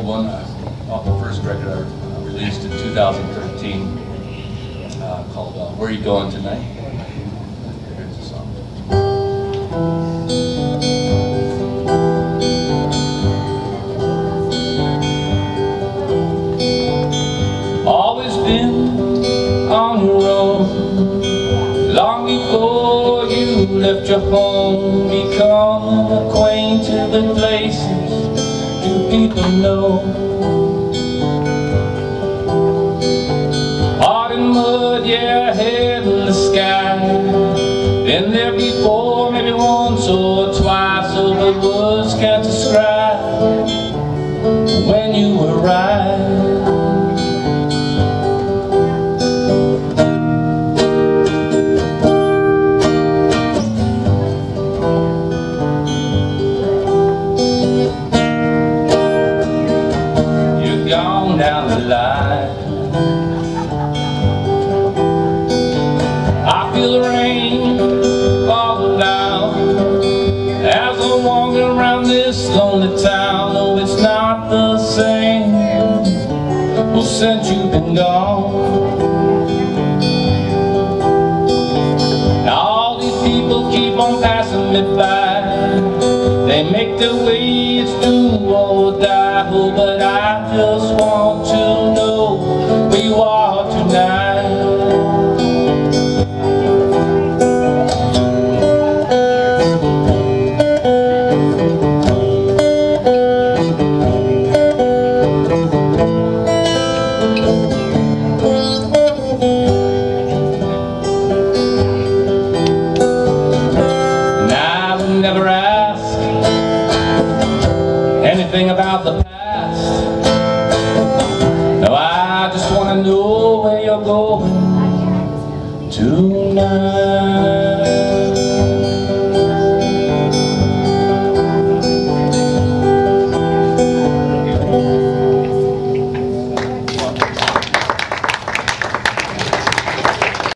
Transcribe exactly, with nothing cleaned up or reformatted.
one uh, off the first record I uh, released in two thousand thirteen uh, called uh, Where You Going Tonight? Here's the song. Always been on your own, long before you left your home, become acquainted with places do people know. Hard and mud, yeah, head in the sky. Been there before, maybe once or twice, so the words can't describe when you arrive. Gone down the line, I feel the rain fall down as I'm walking around this lonely town. No, it's not the same, well, since you've been gone. Now all these people keep on passing me by, they make their way, it's do or die. Oh, but I just want to know where you are tonight. And I would never ask anything about the past. No, I just want to know where you're going tonight.